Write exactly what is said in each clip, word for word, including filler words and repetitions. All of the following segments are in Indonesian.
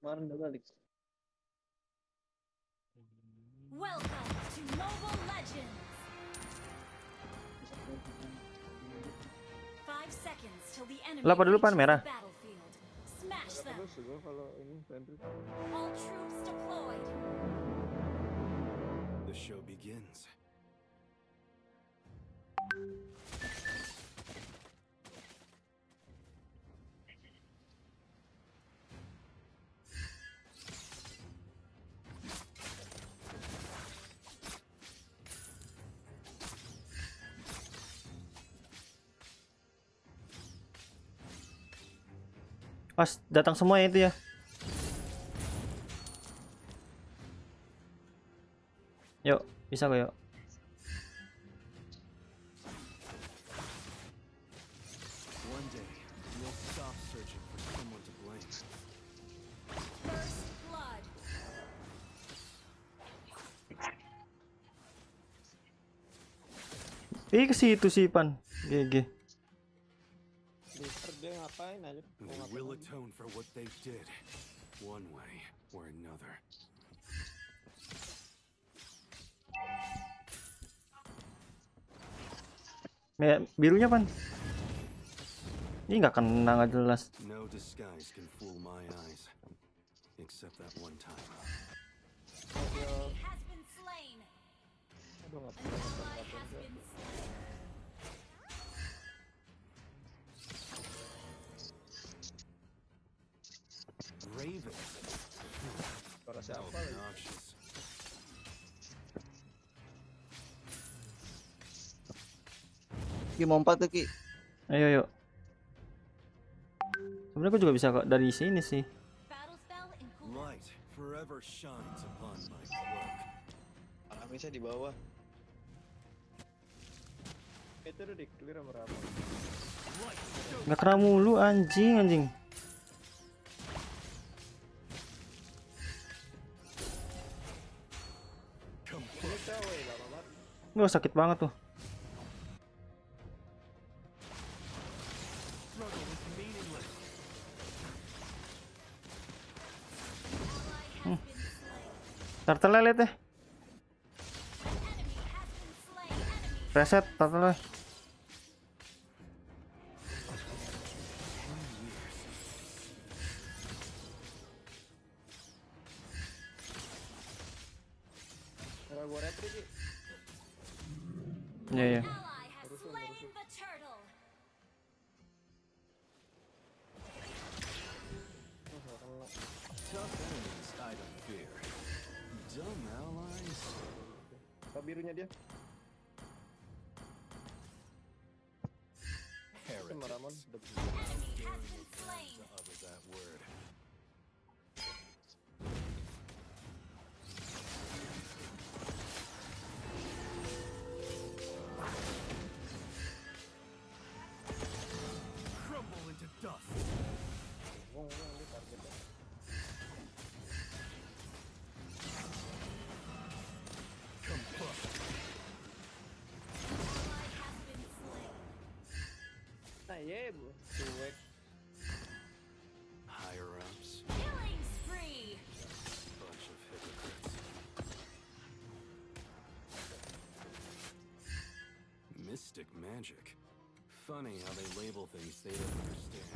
Kemarin udah balik. Welcome to Mobile Legends. Five seconds till the enemy Lah, pada dulu pan reaches merah. the battlefield. Smash them. Terus gua kalau ini Fenrir. All troops deployed. The show begins. Pas datang semua ya itu ya. Yuk, bisa kok yuk. One day, you'll stop searching for someone to blame. First blood. Ih, ke situ sih Pan. G G. Blister dia ngapain aja? Mau They ngapain will lagi? atone for what they did, one way or another. Ya, birunya Pan. Ini nggak kena, nggak jelas. No disguise can fool my eyes, except that one time. Enemy has been slain. Aduh, An ngapain ally ngapain has gua. been slain. Raven. Suara How siapa lagi? obnoxious. Ki mau empat tuh Ki. Ayo yuk. Sebenarnya aku juga bisa kok dari sini sih. Battle spell in cooldown. Light forever shines upon my cloak. Amisnya di bawah. Itu udah di clear sama Rama. Nggak kena mulu anjing anjing. Ini cewek lama banget. Nggak sakit banget tuh. Struggle is meaningless. Ally has been slain. Turtle lihat deh. An enemy has been slain. Enemy Reset turtle. Cara gua retri Ki. Iya iya. ally has slain the turtle. Oh, nggak kena. Tough enemies I don't fear. Dumb allies. Apa birunya dia? Sama Ramon. Heretics. Udah- Enemy has been slain. To utter that word. Crumble into dust. Wong, wong, ini targetnya. Come puff. Ally has been slain. Nah, iya, Bu. Cuek. Higher ups. Killing spree. Bunch of hypocrites. Mystic magic. Funny how they label things they don't understand.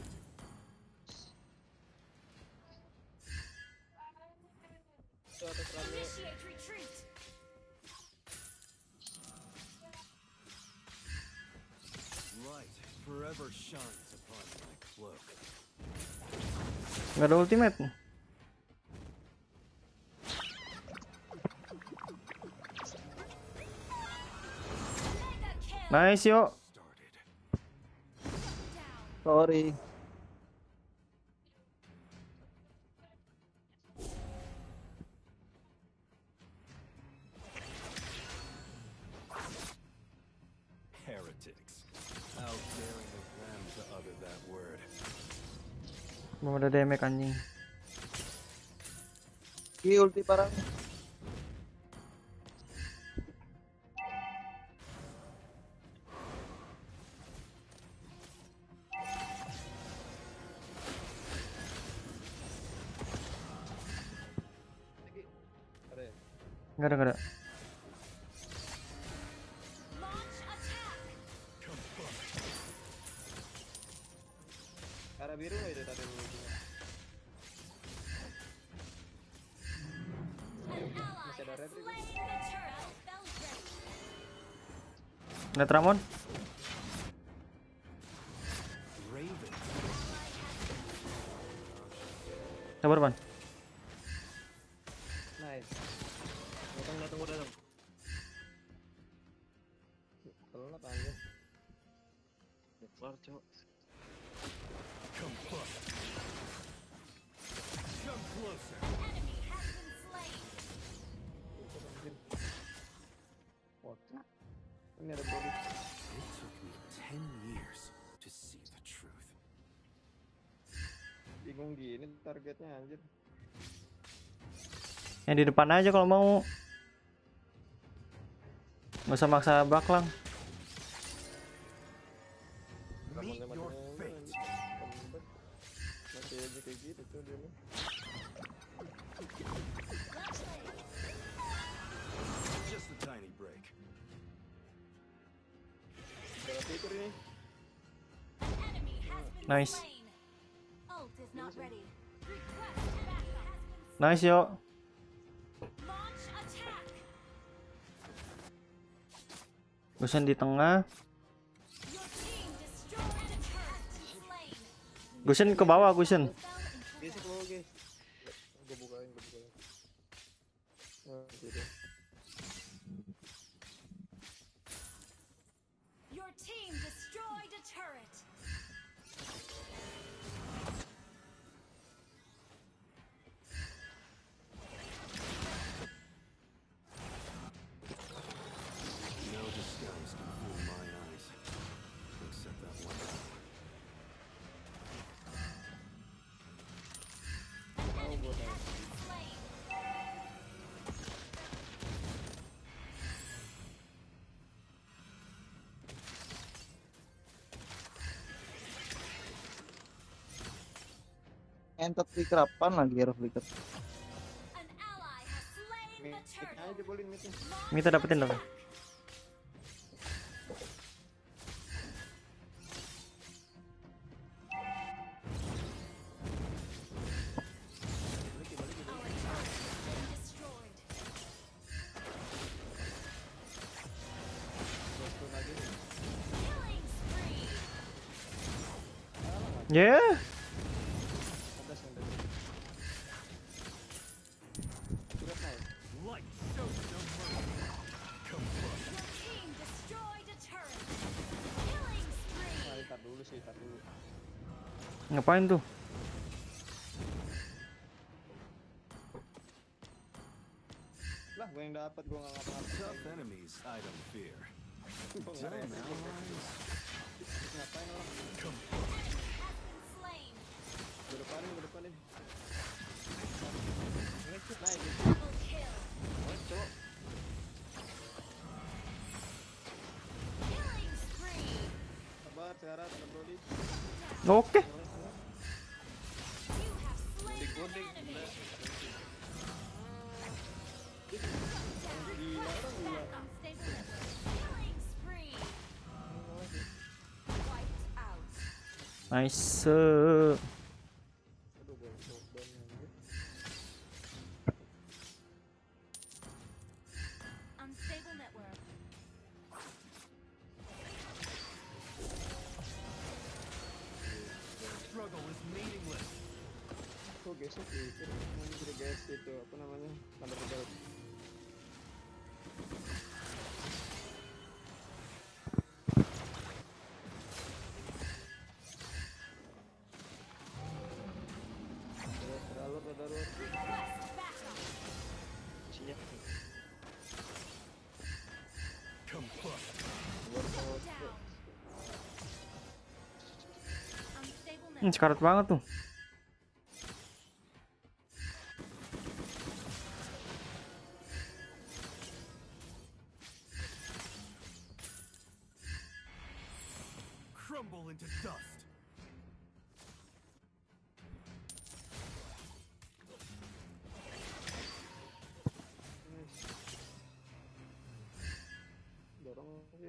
Itu atas Rama. Initiate retreat. Light forever shines upon my cloak. Nggak ada ultimate. Mega kill. Nice yuk. Started. Down. Sorry. Heretics. How daring of them to utter that word. Belum ada damage anjing. Ki ulti parang. Nggak ada, nggak ada. Launch attack. Arah biru nggak itu tadi ujungnya? An ally Masih ada has red itu. slain the turret. Belgrade. Ada Tramon. Raven. Sabar, Pan. Nice. Datang datang udah datang. Telat aja. Keluar cok. Come close. Come closer. Enemy has been slain. Wah. Ini ada body. It took me ten years to see the truth. Bingung gini targetnya anjir. Yang di depan aja kalau mau. Nggak usah maksa baklang. Meet Teman-teman your yang fate. anjir. Comeback. Masih aja kayak gitu tuh dia nih. Just a tiny break. Udah fitur ini. Enemy has been Nice. slain. Ult is not ready. Request backup has been Nice yo. launch attack. Gusen di tengah. Your team destroyed a turret. Slain. Gusen ke bawah, Gusen. Fell into Guys, the keluar guys. Gue bukain, gue bukain. Nah, gitu. Your team destroyed a turret. No disguise can fool my eyes. Except that one time. Oh, gue tahu. Slain. Entot flicker apaan lagi hero flicker? An ally has slain the Mid turret. aja boleh midnya. Kita dapetin dong. Balik, balik, balik. Our turret has been destroyed. Gue stun lagi. Killing spree. Ya. Atas yang tadi. Udah naik. Light shows no mercy. Come close. Your team destroyed a turret. Killing spree. Nah, tar dulu sih, tar dulu. Ngapain tuh? Lah, gue yang dapat, gue nggak ngapa-ngapain. Tough enemies I don't fear. Gue nggak Damn repot. allies. Ngapain lo? Come Has been slain. Gue depanin, gue depanin. Ngecit naik gitu. Double kill. Oh, cok. Killing spree. Sabar, sekarang ada Brody. Oke. You have slain an Goding, enemy. udah. Gila, orang gila. Unstable network. Killing spree. Wiped out. Nice. Aduh, gue knockdown anjir. Unstable network. struggle is meaningless. Kok gesek gitu? Mau jadi guys itu apa namanya? Thunderbolt. Terlalu terlalu Request backup. siap. Come close. Down. Unstable Hmm, network. sekarat banget tuh. Crumble into dust.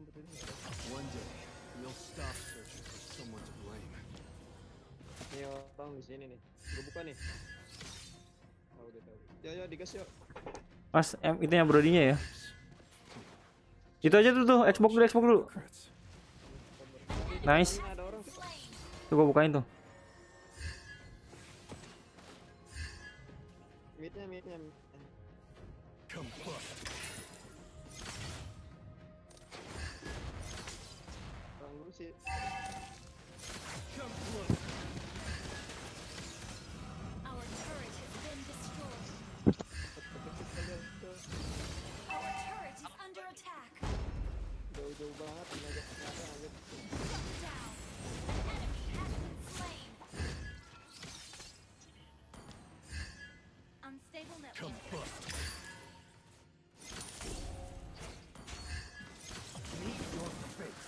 rumput ini nggak ada. One day, we'll stop searching for someone to blame. Nih orang di sini nih. Gue buka nih. Oh, udah tahu. Ya ya digas yuk. Mas, em, itu yang brodinya ya. Itu aja tuh tuh, Xbox dulu, Xbox dulu. Secrets. Nice. Ini ada orang. Tuh gua bukain tuh. Midnya midnya. Come bust. Orang dulu sih. Come close. Our turret has been destroyed. Our turret is under attack. Jauh-jauh banget ini aja ternyata anjir. Down. An enemy has been slain. Unstable Come network. bust. Meet your fate.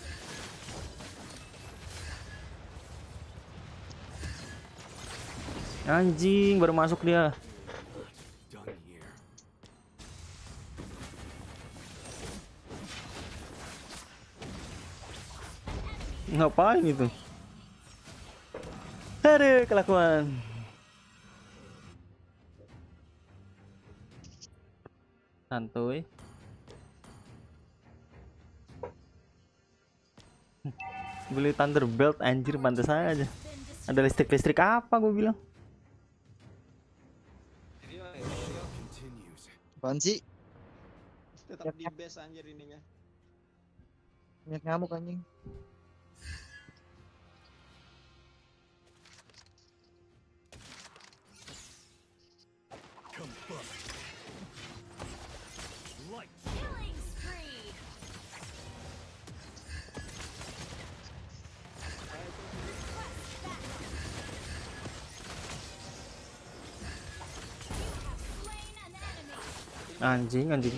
Anjing, baru masuk dia. Done here. Ngapain itu? Aduh, kelakuan. Santuy. Beli Thunderbelt anjir, pantas aja. Ada listrik-listrik apa gue bilang? Jadi ya, ya, ya. Continues. Apaan sih? Tetap di base anjir ininya. Banyak nyamuk anjing. Come bust. Light. Killing spree. Request backup. You have slain an enemy. Anjing, anjing.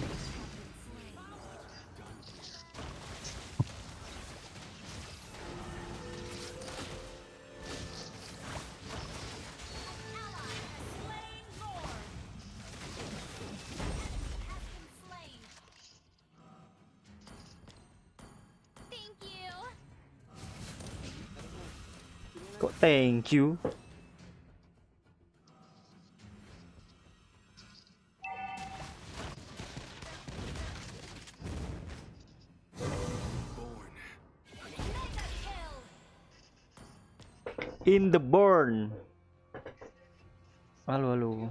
Ally has slain Lord. Has been slain. Thank you. Kok thank you? Born. Mega kill. In the burn. Halo, halo.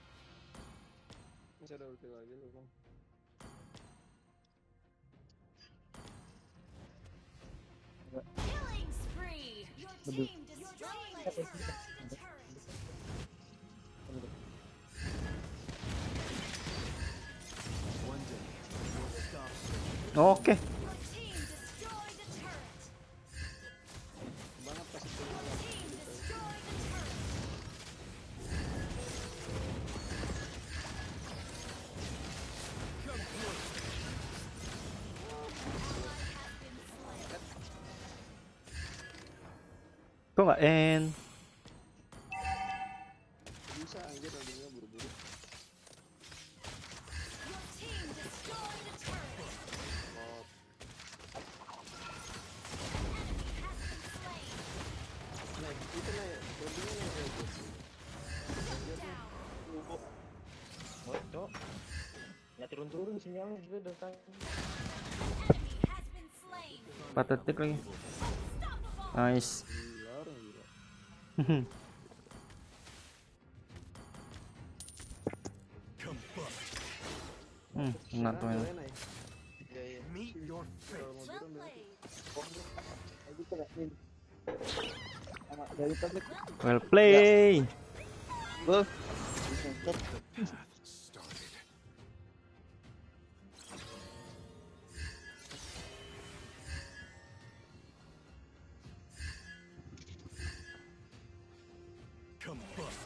Masih ada ulti lagi lu, Bang. Killing spree. Your team destroyed the turret. One day, we'll stop searching. Oke. Your team destroyed the turret. Banget pas itu. Your team destroyed the turret. Come close. Ally has been slain. Kok nggak end? Bisa anjir lagunya buru-buru. Your team destroyed the turret. Oh, Has been slain. naik itu naik. Bodinya naik aja. Shut down. Bodoh. Ya turun-turun sinyalnya juga datang. Enemy has been slain. empat detik lagi. Unstoppable. Nice. Gila orang gila. Come bust. Hmm, enggak tuh. Nah, Ini. kalian naik. Iya iya. Meet your fate. Kalau mau Well turun played. Itu kena ini. Anak dari tablet. Well play. Loh. The path started. Come bust.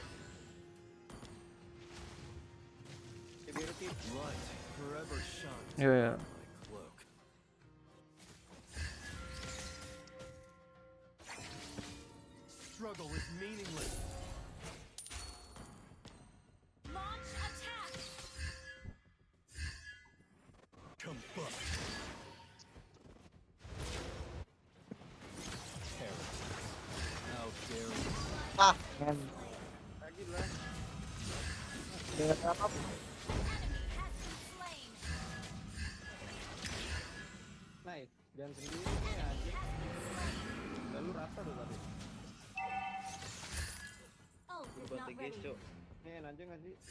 Security. Light forever shines Iya, iya. on my cloak. Struggle is meaningless. Launch attack. Come bust. Kan. Lagi lah. Dengan apa? Enemy has been slain. Naik, jangan sendiri nih anjir. Lalu rata tuh tadi. Ult is Buat not T G ready. cok. Nih aja nggak sih?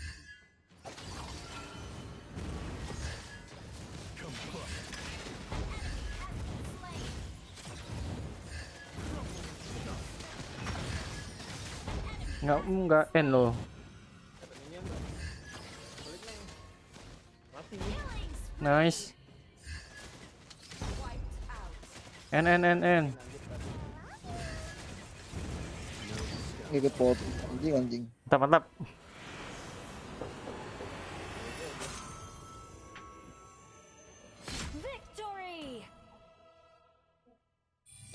Slain. Nggak, nggak end loh. Ada minion nggak? Balik nih. Mati nih. Killing spree. Nice. Wiped out. N N N N. Anjir tadi. Ngikut pot. Anjing anjing. Mantap mantap.